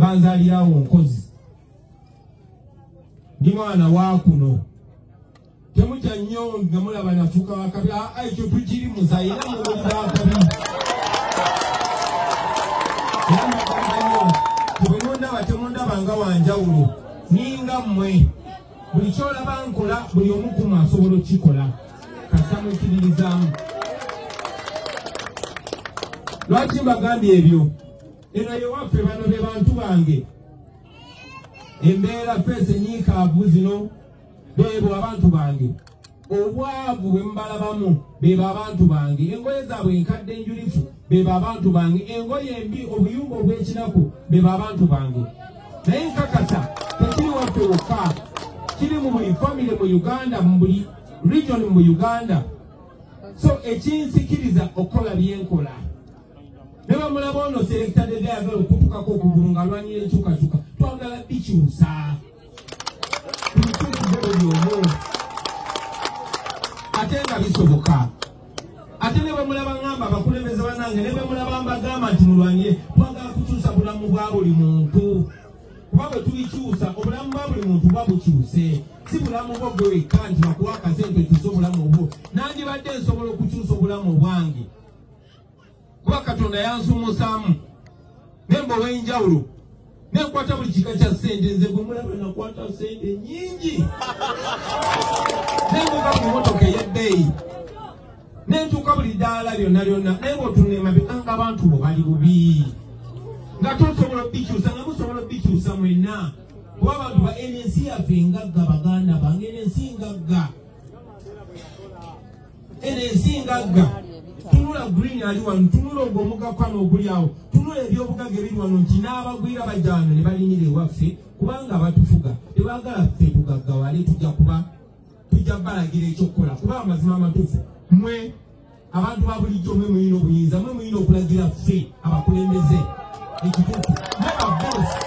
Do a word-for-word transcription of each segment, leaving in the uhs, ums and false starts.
banzalirawo nkozi ndi mwana wa kuno temutya nnyo nga mulaba nafuuka wakabi ekyo tukiri muzaire muwulira akabi tebwenondaba temundaba nga wanjawulo ninga mmwe buli kyolaba nkola buli omukumu asobola okikola kasa mwekiririzaamu. Lwaki mbagambye ebyo? Eno yewaffe bano be bantu bange. Embeera fese nyiikaavu zino beebo abantu bange. Obwavu bwe mbalabamu beebo abantu bange. Engoye zaabwe enkadde enjulifu beebo abantu bange. Engoye embi obuyungu obw'ekinaku beebo abantu bange. Naye nkakasa tekiri waffe wokka, kiri mu buli famire mu Uganda, mu buli region mu Uganda. So ekinsikiriza okukola byenkola. Neba mulaba ono selector de ayagala okutukako okugulu nga alwanyira enkyukakyuka twagala bikyusa byomu ate nga bisoboka. Ate ne bwe mulaba ngamba abakulembeze bannange, ne bwe mulaba mbagamba nti mulwanyire twagala kukyusa bulamu bwa buli muntu, kuba bwe tubikyusa obulamu bwa buli muntu bwa bukyuse, si bulamu bwo gwe wekka nti bakuwa akasente tusa obulamu bwo. Nandibadde nsobola okukyusa obulamu bwange kuba Katonda yansumusaamu nemba olw'enjawulo nenkwata buli kika kya ssente. Nze gwe mulaba nakwata ssente nyingi nenvuga mu motoka ey'ebbeeyi nentuuka buli ddaala lyonna lyonna naye bw'otunemabe anga abantu bo bali bubi nga tosobola obikyusa nga musobola obikyusa mwenna kuba abantu ba N S yaffe ngagga baganda bange. N S ngagga, N S ngagga. Tunula green ali wano, tunula ogw'omugakwano oguli awo, tunula ebyobugagga ebiri wano nti n'abagwira bajjano ne balinira ewaffe kubanga batufuga tebaagala ffe tugaggawale tujja kuba tujja balagira ekyokukola kuba amazima amatuufu. Mmwe abantu ba bulijjo mwe muyina obuyinza, mwe muyina okulagira ffe abakulembeze ekituufu. Mwe babosi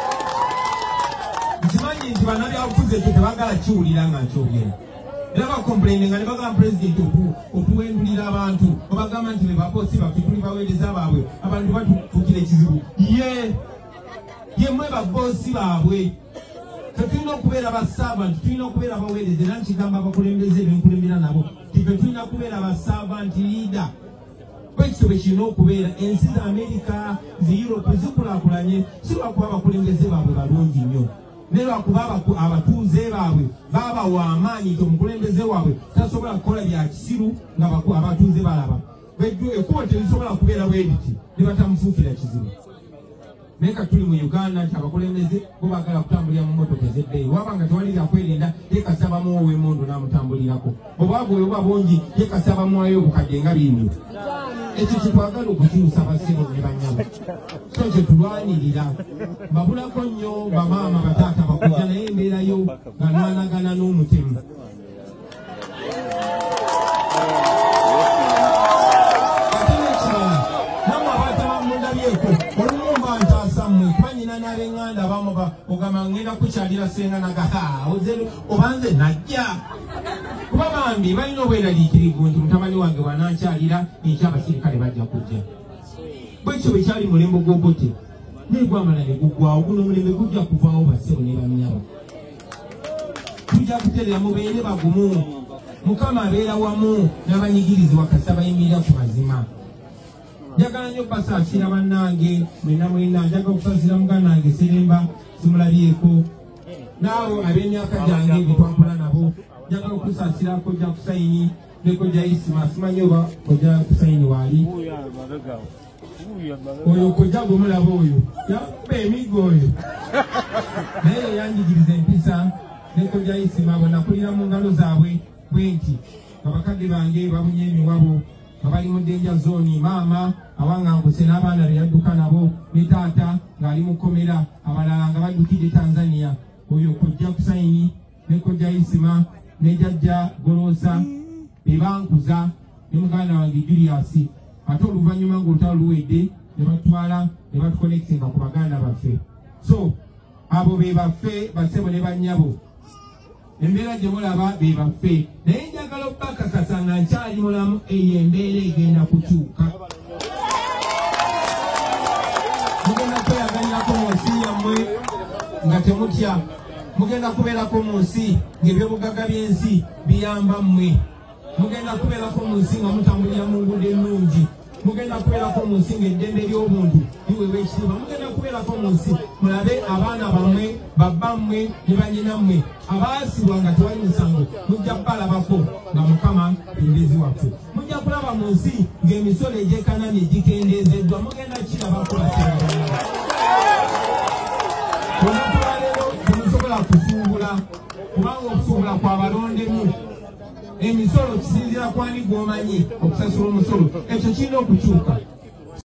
nkimanyi nti bannabyabufuzi ekyo tebaagala kiwulira nga nkyogera. Era bakomplaine nga ne bagamba pulezidenti otuwendulira abantu obagamba nti be babosi baffe tuli baweereza baabwe abantu batufuukira ekizibu. Ye ye mmwe babosi baabwe. Tetulina okubeera basaavanti, tulina okubeera baweereza. Era nkigamba abakulembeze benkulembera nabo ti fe tulina kubeera basaavanti liida. Bwekityo bwe kirina okubeera. Ensi za Amerika, zi Europe zikulaakulanye si lwakuba abakulembeze baabwe balungi nnyo, naye lwakuba abatuuze baabwe baabawa amaanyi nti omukulembeze waabwe tasobola kukola bya kisiru nga abatuuze balaba. Ekkubo terisobola kubeera bwe liti ne batamufuukira kizibu. Naye ka tuli mu Uganda nti abakulembeze bo baagala kutambulira mu mmotoka ez'ebbeeyi. Waba nga tewalira kwerinda yekasabamu ow'emmondo n'amutambulirako. Obwavu oyo buba bungi yekasabamuwayo obukadde nga bindu. Ekyo kyetwagala okukyusa bassebo ne bannyabo. So kye tulwanirira. Mbabulako nnyo bamaama bataata bakujja naye embeerayo nga nwanagana n'omutemu. Ate n'ekirala namwe abaataba mundabyeko olumumba ntaasa mmwe kuba nnyina n'ab'eŋŋanda abamu ogamba ngenda kukyalira senga nagaha obanze najja. Kuba bambi balina obweraliikirivu nti mutabani wange wanankyalira enkya abasirikale bajja kujja. Bwekyo bwe kyali mulembe gw'obote naye gwamala ne guggwawo. Guno omulembe gujja kuvaawo bassebo ne banyabo. Tujja kuterera mubeere bagumu. Mukama abeera wamu n'abanyigirizi wakati abayimirira ku mazima. Njagala nnyo basaasira bannange mwenna mwenna. Njagala okusaasira muganda wange Seremba simulabyeko. Naawe ab'emyaka gyange bitwampola nabo njagala okusaasira Kojja Kusayini ne Kojja Isima. Simanyi oba Kojja Kusayini waali oyo Kojja gwe mulaba oyo yakuba emiggo oyo naye yanjigiriza empisa. Ne Kojja Isima bwe nakulira mu ngalo zaabwe bwe nti abakadde bange babunye emiwabo nga bali mu Danger Zone. Maama awanganguse n'abaana be yadduka nabo ne taata ng'ali mu kkomera, abalala nga baddukidde Tanzania. Oyo Kojja Kusayini ne Kojja Isima ne Jjajja Golosa be bankuza ne muganda wange Julius. Ate oluvannyuma ng'olutalo luwedde ne batwala ne batuconnectinga ku baganda baffe. So abo be baffe bassebo ne bannyabo. Embeera gye mulaba be baffe. Naye njagala okubakakasa nga nkyali mulamu eyo embeera egenda kukyuka. Mugenda kweyaganyako mu nsi yammwe. nga temutya mugenda kubeerako mu nsi ng'ebyobugagga by'ensi biyamba mmwe mugenda kubeerako mu nsi nga mutambulira mu nguudo ennungi mugenda kubeerako mu nsi ng'eddembe ly'obuntu liweebwa ekitiibwa mugenda kubeerako mu nsi mulabe abaana bammwe babbammwe ne banyinammwe abaasibwa nga tewali musango mujja kubalabako nga Mukama endezi waffe mujja kulaba mu nsi ng'emisolo egyekanamye gikendeezeddwa mugenda kirabako basenga olwaleero temusobola kusuubula kubanga okusuubula kwabalondemu emisolo kisinziira kwani gw'omanyi okusasula omusolo ekyo kirina okukyuka